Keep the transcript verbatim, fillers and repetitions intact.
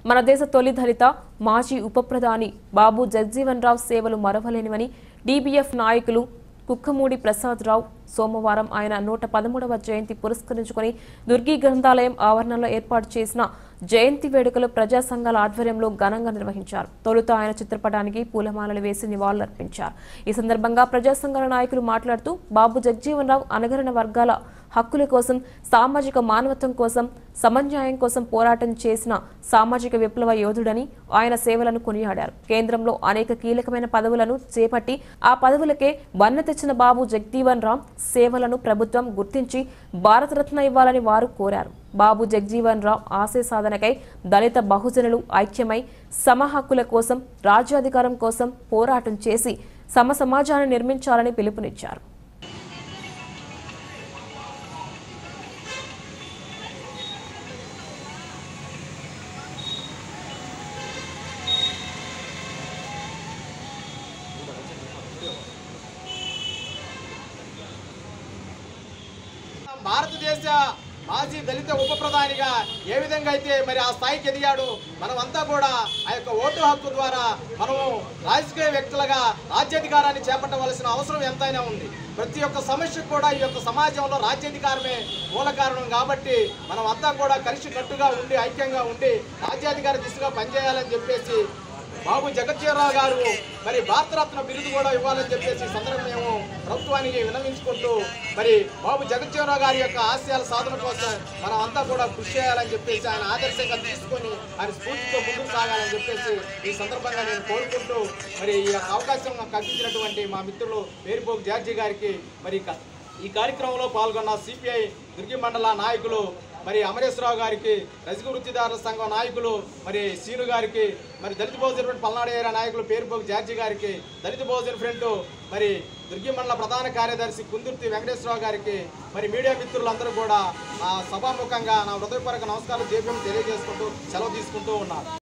మన దేశ తొలి దళిత మాజీ ఉప ప్రధాని బాబు జగజీవన్ రావు సేవలు మరవలేనివని డీబీఎఫ్ నాయకులు కుక్కమూడి ప్రసాద్ రావు సోమవారం ఆయన నూట పదమూడవ జయంతి పురస్కరించుకుని దుర్గి గ్రంథాలయం ఆవరణలో ఏర్పాటు చేసిన జయంతి వేడుకలు ప్రజా సంఘాల ఆధ్వర్యంలో ఘనంగా నిర్వహించారు. తొలుత ఆయన చిత్రపటానికి పూలమాలలు వేసి నివాళులర్పించారు. ఈ సందర్భంగా ప్రజా సంఘాల నాయకులు మాట్లాడుతూ బాబు జగజీవన్ రావు అణగారిన వర్గాల హక్కుల కోసం, సామాజిక మానవత్వం కోసం, సమన్యాయం కోసం పోరాటం చేసిన సామాజిక విప్లవ యోధుడని ఆయన సేవలను కొనియాడారు. కేంద్రంలో అనేక కీలకమైన పదవులను చేపట్టి ఆ పదవులకే వన్నె తెచ్చిన బాబు జగజీవన్ రావు సేవలను ప్రభుత్వం గుర్తించి భారతరత్న ఇవ్వాలని వారు కోరారు. బాబు జగజీవన్ రావు ఆశయ సాధనకై దళిత బహుజనులు ఐక్యమై సమ హక్కుల కోసం, రాజ్యాధికారం కోసం పోరాటం చేసి సమ సమాజాన్ని నిర్మించాలని పిలుపునిచ్చారు. భారతదేశ మాజీ దళిత ఉప ప్రధానిగా ఏ విధంగా అయితే మరి ఆ స్థాయికి ఎదిగాడు, మనమంతా కూడా ఆ యొక్క ఓటు హక్కు ద్వారా మనము రాజకీయ వ్యక్తులుగా రాజ్యాధికారాన్ని చేపట్టవలసిన అవసరం ఎంతైనా ఉంది. ప్రతి ఒక్క సమస్యకు కూడా ఈ యొక్క సమాజంలో రాజ్యాధికారమే మూల కారణం. కాబట్టి మనం అంతా కూడా కలిసి కట్టుగా ఉండి ఐక్యంగా ఉండి రాజ్యాధికార దిశగా పనిచేయాలని చెప్పేసి బాబు జగజీవన్ రావు గారు మరి భారతరత్న బిరుదు కూడా ఇవ్వాలని చెప్పేసి సందర్భం మేము ప్రభుత్వానికి విన్నవించుకుంటూ మరి బాబు జగజీవన్ రావు గారి యొక్క ఆశయాల సాధన కోసం మనం అంతా కూడా కృషి చేయాలని చెప్పేసి ఆయన ఆదర్శంగా తీసుకొని ఆయన స్ఫూర్తితో ముందుకు సాగాలని చెప్పేసి ఈ సందర్భంగా నేను కోరుకుంటూ మరి ఈ యొక్క అవకాశం కల్పించినటువంటి మా మిత్రులు పేరుపోగు జార్జీ గారికి మరి ఈ కార్యక్రమంలో పాల్గొన్న సిపిఐ దుర్గి మండల నాయకులు మరి అమరేశ్వరరావు గారికి, రజక వృత్తిదారుల సంఘం నాయకులు మరి సీను గారికి, మరి దళిత బహుజన ఫ్రంట్ పల్నాడు ఏరియా నాయకులు పేరుపోగు జార్జి గారికి, దళిత బహుజన ఫ్రంట్ మరి దుర్గి మండల ప్రధాన కార్యదర్శి కుందుర్తి వెంకటేశ్వరరావు గారికి, మరి మీడియా మిత్రులందరూ కూడా సభాముఖంగా నా హృదయపూర్వక నమస్కారాలు జేబీఎం తెలియజేసుకుంటూ సెలవు తీసుకుంటూ ఉన్నారు.